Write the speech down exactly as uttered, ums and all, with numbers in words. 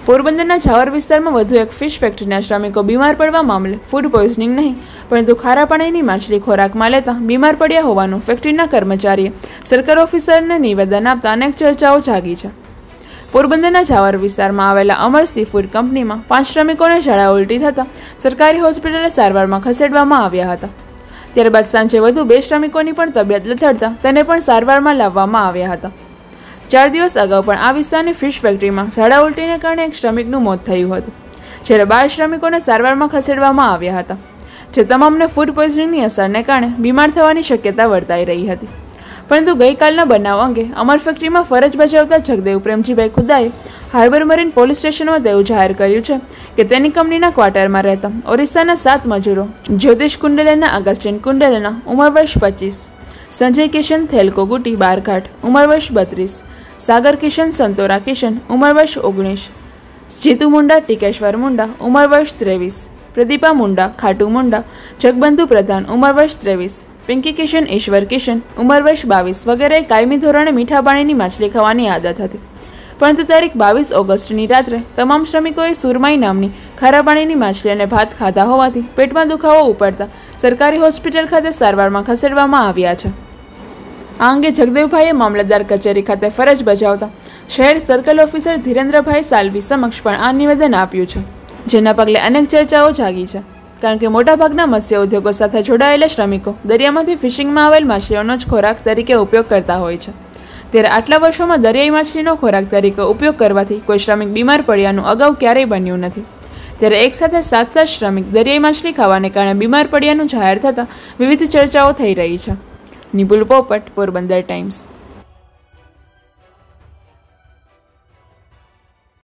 પોરબંદરના ઝાવર વિસ્તારમાં વધુ એક ફિશ ફેક્ટરીના શ્રમિકો બીમાર પડવા મામલે ફૂડ પોઈઝનિંગ નહીં પરંતુ ખારા પાણીની માછલી ખોરાકમાં લેતા બીમાર પડ્યા હોવાનું ફેક્ટરીના કર્મચારીએ સરકાર ઓફિસરને નિવેદન આપતા અનેક ચર્ચાઓ જાગી છે। પોરબંદરના ઝાવર વિસ્તારમાં આવેલા અમર સી ફૂડ કંપનીમાં પાંચ શ્રમિકોને ઝાડા ઉલટી થતાં સરકારી હોસ્પિટલે સારવારમાં ખસેડવામાં આવ્યા હતા। ત્યારબાદ સાંજે વધુ બે શ્રમિકોની પણ તબિયત લથડતા તેને પણ સારવારમાં લાવવામાં આવ્યા હતા। ચાર દિવસ અગાઉ પણ આ વિસ્તારની ફિશ ફેક્ટરીમાં ઝાડા ઉલટીને કારણે એક શ્રમિકનું મોત થયું હતું, જ્યારે બાર શ્રમિકોને સારવારમાં ખસેડવામાં આવ્યા હતા, જે તમામને ફૂડ પોઈઝનિંગની અસરને કારણે બીમાર થવાની શક્યતા વર્તાઈ રહી હતી। પરંતુ ગઈકાલના બનાવ અંગે અમર ફેક્ટરીમાં ફરજ બજાવતા જગદેવ પ્રેમજીભાઈ ખુદાએ હાર્બર મરીન પોલીસ સ્ટેશનમાં તેવું જાહેર કર્યું છે કે તેની કંપનીના ક્વાર્ટરમાં રહેતા ઓરિસ્સાના સાત મજૂરો જ્યોતિષ કુંડલેના અગસ્ટિન કુંડલેના ઉંમર વર્ષ પચીસ, સંજય કિશન થેલકોગુટી બારઘાટ ઉંમર વર્ષ બત્રીસ, સાગર કિશન સંતોરા કિશન ઉંમર વર્ષ ઓગણીસ, જીતુ મુંડા ટીકેશ્વર મુંડા ઉંમર વર્ષ ત્રેવીસ, પ્રદીપા મુંડા ખાટુ મુંડા જગબંધુ પ્રધાન ઉંમર વર્ષ ત્રેવીસ, પિંકી કિશન ઈશ્વર કિશન ઉંમર વર્ષ બાવીસ વગેરે કાયમી ધોરણે મીઠા પાણીની માછલી ખાવાની આદત હતી, પરંતુ તારીખ બાવીસ ઓગસ્ટની રાત્રે તમામ શ્રમિકોએ સુરમાઈ નામની ખારા પાણીની માછલી અને ભાત ખાધા હોવાથી પેટમાં દુખાવો ઉપડતા સરકારી હોસ્પિટલ ખાતે સારવારમાં ખસેડવામાં આવ્યા છે। આ અંગે જગદેવભાઈએ મામલતદાર કચેરી ખાતે ફરજ બજાવતા શહેર સર્કલ ઓફિસર ધીરેન્દ્રભાઈ સાલવી સમક્ષ પણ આ નિવેદન આપ્યું છે, જેના પગલે અનેક ચર્ચાઓ જાગી છે, કારણ કે મોટાભાગના મત્સ્ય ઉદ્યોગો સાથે જોડાયેલા શ્રમિકો દરિયામાંથી ફિશિંગમાં આવેલ માછલીઓનો જ ખોરાક તરીકે ઉપયોગ કરતા હોય છે। ત્યારે આટલા વર્ષોમાં દરિયાઈ માછલીનો ખોરાક તરીકે ઉપયોગ કરવાથી કોઈ શ્રમિક બીમાર પડ્યાનું અગાઉ ક્યારેય બન્યું નથી। ત્યારે એક સાથે સાત સાત શ્રમિક દરિયાઈ માછલી ખાવાને કારણે બીમાર પડ્યાનું જાહેર થતાં વિવિધ ચર્ચાઓ થઈ રહી છે। નિપુલ પોપટ, પોરબંદર ટાઈમ્સ।